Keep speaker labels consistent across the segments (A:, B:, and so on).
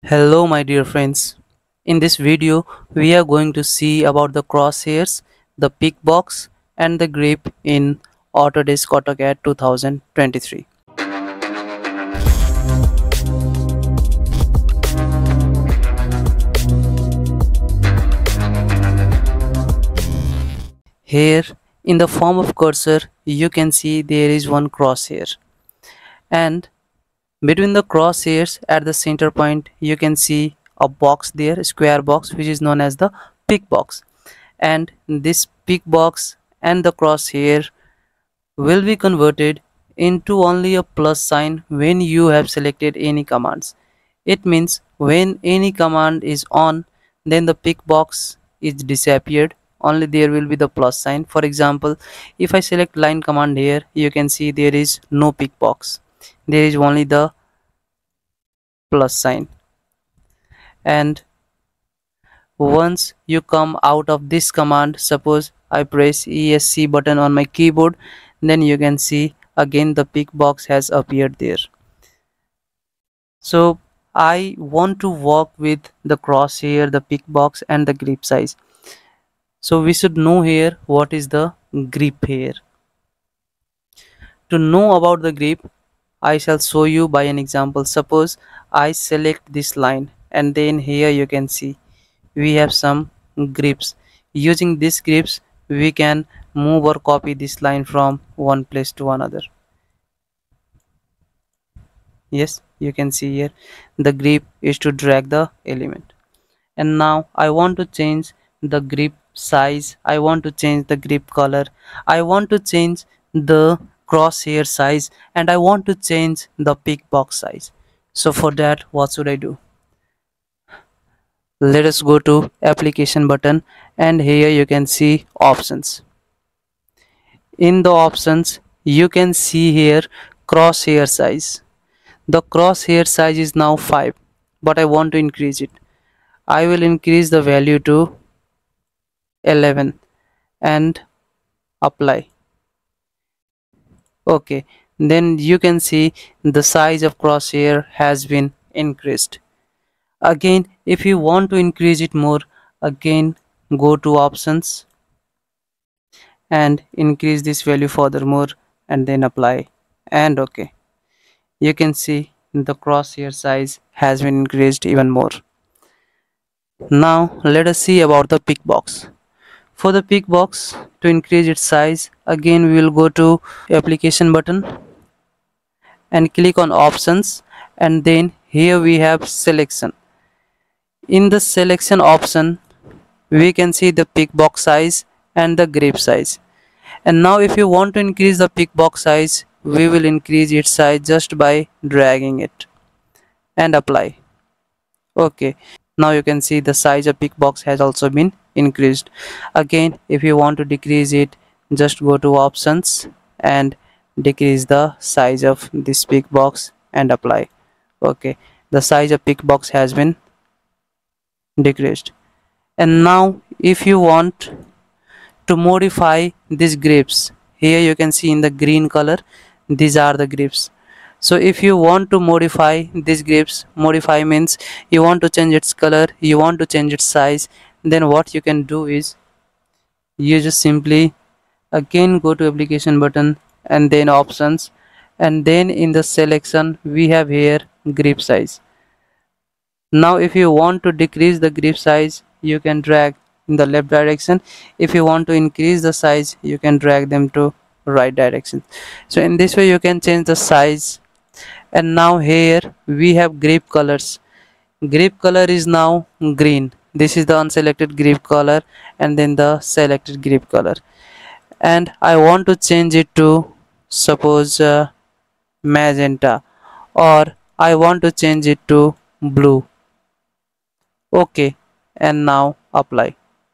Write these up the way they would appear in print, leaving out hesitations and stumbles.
A: Hello my dear friends. In this video we are going to see about the crosshairs, the pick box and the grip in Autodesk AutoCAD 2023. Here in the form of cursor you can see there is one crosshair, and between the crosshairs at the center point you can see a box there, a square box, which is known as the pick box. And this pick box and the crosshair will be converted into only a plus sign when you have selected any commands. It means when any command is on, then the pick box is disappeared, only there will be the plus sign. For example, if I select line command here, you can see there is no pick box, there is only the plus sign. And once you come out of this command, suppose I press ESC button on my keyboard, then you can see again the pick box has appeared there. So I want to work with the crosshair, the pick box and the grip size. So we should know here what is the grip here. To know about the grip, I shall show you by an example. Suppose I select this line, and then here you can see we have some grips. Using these grips we can move or copy this line from one place to another. Yes, you can see here the grip is to drag the element. And now I want to change the grip size, I want to change the grip color, I want to change the crosshair size, and I want to change the pick box size. So for that, what should I do? Let us go to application button, and here you can see options. In the options you can see here crosshair size. The crosshair size is now 5, but I want to increase it. I will increase the value to 11 and apply. Okay, then you can see the size of crosshair has been increased. Again, if you want to increase it more, again go to options and increase this value furthermore, and then apply, and okay, you can see the crosshair size has been increased even more. Now let us see about the pick box. For the pick box, to increase its size, again we will go to application button and click on options, and then here we have selection. In the selection option we can see the pick box size and the grip size. And now if you want to increase the pick box size, we will increase its size just by dragging it and apply. Okay, now you can see the size of pick box has also been increased. Again, if you want to decrease it, just go to options and decrease the size of this pick box and apply. Okay, the size of pick box has been decreased. And now if you want to modify these grips, here you can see in the green color, these are the grips. So if you want to modify these grips, modify means you want to change its color, you want to change its size, then what you can do is you just simply again go to application button and then options, and then in the selection we have here grip size. Now if you want to decrease the grip size, you can drag in the left direction. If you want to increase the size, you can drag them to right direction. So in this way you can change the size. And now here we have grip colors. Grip color is now green. This is the unselected grip color, and then the selected grip color. And I want to change it to suppose magenta, or I want to change it to blue. Okay, and now apply.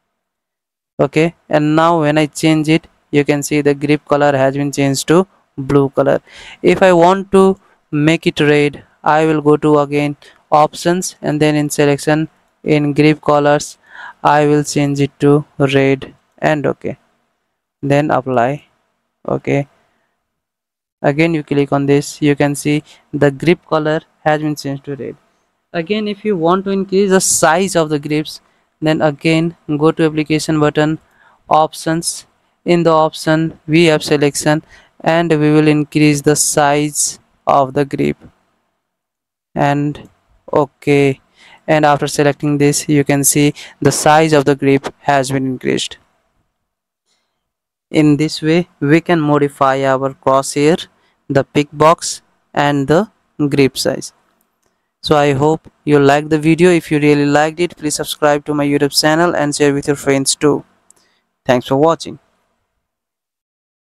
A: Okay, and now when I change it, you can see the grip color has been changed to blue color. If I want to make it red, I will go to again options, and then in selection in grip colors I will change it to red, and okay, then apply. Okay, again you click on this, you can see the grip color has been changed to red. Again, if you want to increase the size of the grips, then again go to application button, options. In the option we have selection, and we will increase the size of the grip, and okay. And after selecting this, you can see the size of the grip has been increased. In this way we can modify our crosshair, the pick box, and the grip size. So I hope you liked the video. If you really liked it, please subscribe to my YouTube channel and share with your friends too. Thanks for watching.